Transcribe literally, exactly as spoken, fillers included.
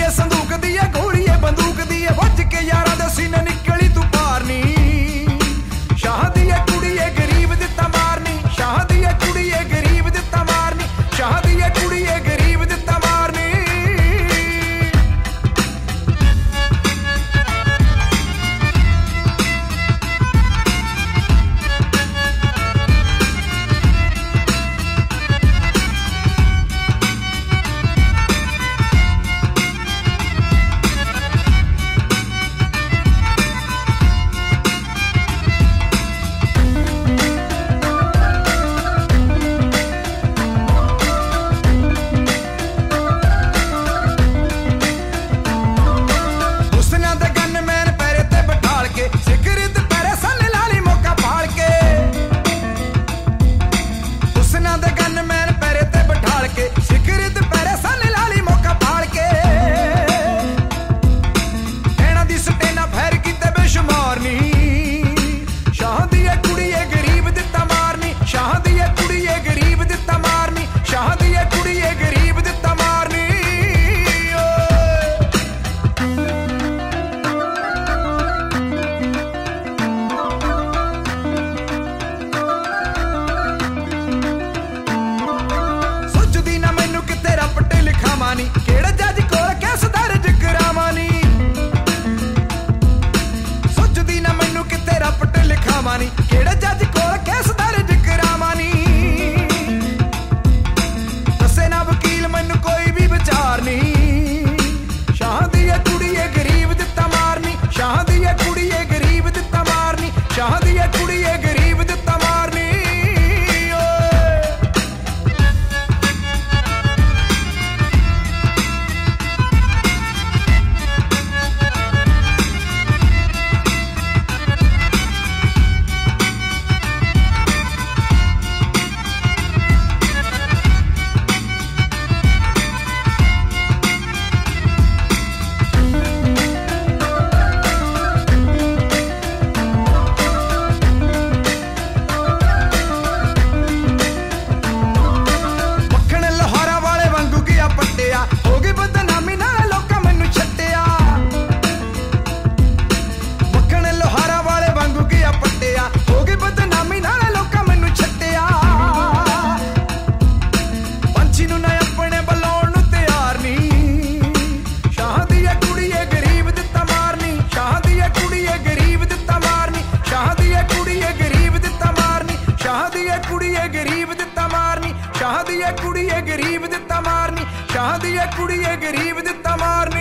ਏ ਸੰਦੂਕ ਦੀ ਏ ਗੋਲੀ ਏ ਬੰਦੂਕ ਦੀ ਏ ਵੱਜ ਕੇ ਯਾਰਾਂ ਦੇ ਸੀਨੇ ਨਿਕਲੀ ਤੂੰ ਪਾਰ ਨੀ ਸ਼ਾਹ ਦੀ ਏ ਕੁੜੀ ਏ ਗਰੀਬ ਦਿੱਤਾ ਮਾਰਨੀ ਸ਼ਾਹ ਦੀ ਏ ਕੁੜੀ ਏ ਗਰੀਬ ਦਿੱਤਾ ਮਾਰਨੀ ਸ਼ਾਹ ਦੀ ਏ ਕੁੜੀ ਏ ਗਰੀਬ ਦਿੱਤਾ ਮਾਰਨੀ ਕਿਹੜੇ ਜੱਜ ਕੋਲ ਕੈਸ ਦਰਜ ਕਰਾਵਾਂ ਨੀ ਸੋਚਦੀ ਨਾ ਮੈਨੂੰ ਕਿਤੇ ਰੱਪਟ ਲਿਖਾਵਾਂ ਨੀ ਕਿਹੜੇ ਜੱਜ ਕੋਲ ਕੈਸ ਦਰਜ ਕਰਾਵਾਂ ਨੀ ਦੱਸੇ ਨਾ ਵਕੀਲ ਮੈਨੂੰ ਕੋਈ ਵੀ ਵਿਚਾਰ ਨੀ ਸ਼ਾਹ ਦੀ ਏ ਕੁੜੀ ਏ ਗਰੀਬ ਦਿੱਤਾ ਮਾਰਨੀ ਸ਼ਾਹ ਦੀ ਏ ਕੁੜੀ ਏ ਗਰੀਬ ਦਿੱਤਾ ਮਾਰਨੀ ਸ਼ਾਹ ਦੀ ਏ ਕੁੜੀ ਏ ਗਰੀਬ ਦਿੱਤਾ ਮਾਰਨੀ ਸ਼ਾਹ ਦੀ ਏ ਕੁੜੀ ਏ ਗਰੀਬ ਦਿੱਤਾ ਮਾਰਨੀ ਸ਼ਾਹ ਦੀ ਏ ਕੁੜੀ ਏ ਗਰੀਬ ਦਿੱਤਾ ਮਾਰਨੀ